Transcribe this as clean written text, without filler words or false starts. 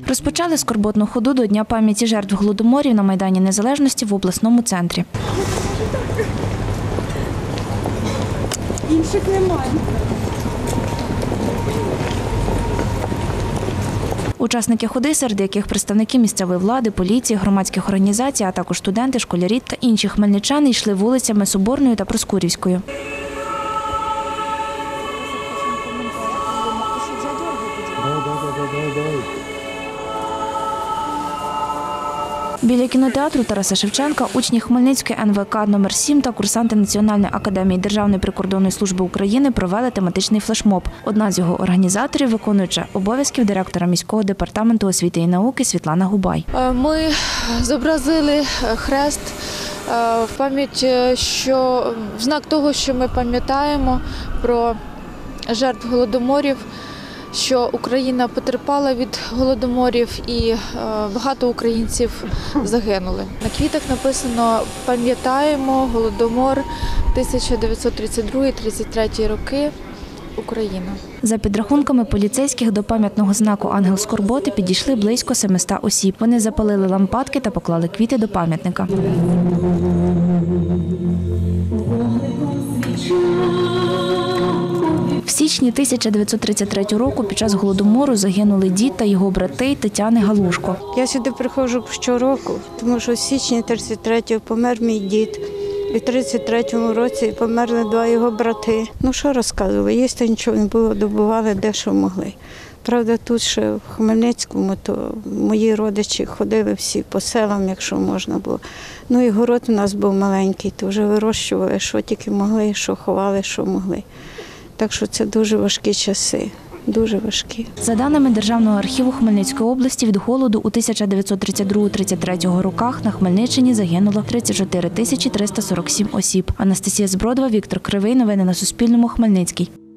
Розпочали скорботну ходу до Дня пам'яті жертв Голодоморів на Майдані Незалежності в обласному центрі. Інших немає. Учасники ходи, серед яких представники місцевої влади, поліції, громадських організацій, а також студенти, школярі та інші хмельничани йшли вулицями Соборною та Проскурівською. Біля кінотеатру Тараса Шевченка учні Хмельницької НВК номер 7 та курсанти Національної академії Державної прикордонної служби України провели тематичний флешмоб. Одна з його організаторів – виконуюча обов'язків директора міського департаменту освіти і науки Світлана Губай. Ми зобразили хрест в пам'ять, в знак того, що ми пам'ятаємо про жертв Голодоморів, що Україна потерпала від Голодоморів і багато українців загинули. На квітах написано «Пам'ятаємо Голодомор 1932-33 роки. Україна». За підрахунками поліцейських, до пам'ятного знаку «Ангел Скорботи» підійшли близько 700 осіб. Вони запалили лампадки та поклали квіти до пам'ятника. В січні 1933 року під час Голодомору загинули дід та його брати Тетяни Галушко. Я сюди приходжу щороку, тому що в січні 33-го помер мій дід. І в 33-му році померли два його брати. Ну що розказували, їсти нічого не було, добували де що могли. Правда, тут ще в Хмельницькому, то мої родичі ходили всі по селам, якщо можна було. Ну і город у нас був маленький, то вже вирощували, що тільки могли, що ховали, що могли. Так що це дуже важкі часи, дуже важкі. За даними Державного архіву Хмельницької області, від голоду у 1932-33 роках на Хмельниччині загинуло 34 347 осіб. Анастасія Збродова, Віктор Кривий. Новини на Суспільному. Хмельницький.